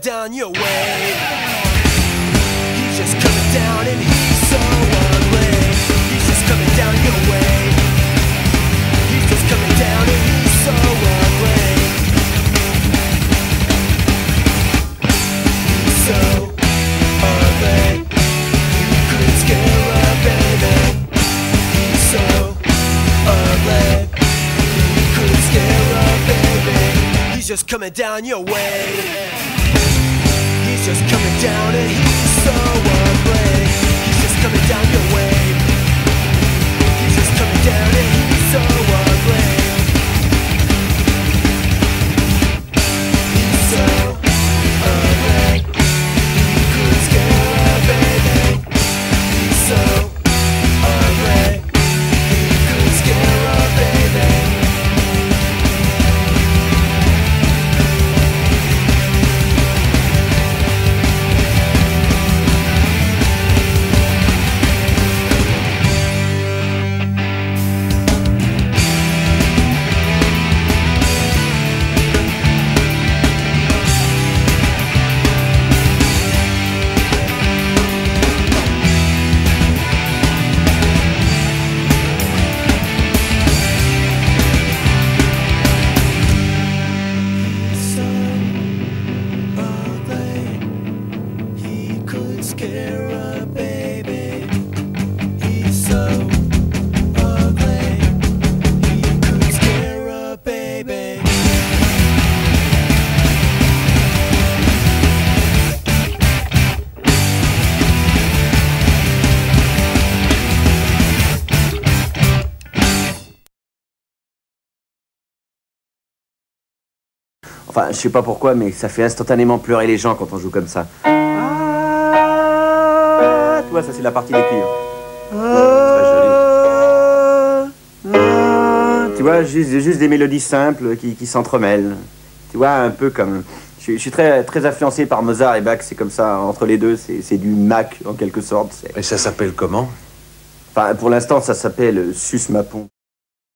down your way. He's just coming down and he's so ugly. He's just coming down your way. He's just coming down and he's so ugly. He's so ugly. You could scare a baby. He's so ugly. You could scare a baby. He's just coming down your way. He's just coming down and he's so ugly. He's just coming down your way. He's just coming down and he's so ugly. He's so ugly. He could scare a baby. He's so ugly. He could scare a baby. Scare a baby. He's so ugly. He could scare a baby. Enfin, je sais pas pourquoi, mais ça fait instantanément pleurer les gens quand on joue comme ça. Tu vois, ça c'est la partie des cuivres. C'est très joli. Tu vois, juste des mélodies simples qui s'entremêlent. Tu vois, un peu comme... Je suis très influencé par Mozart et Bach, c'est comme ça, entre les deux, c'est du Mac en quelque sorte. Et ça s'appelle comment? Enfin, pour l'instant, ça s'appelle Sus ma pompe.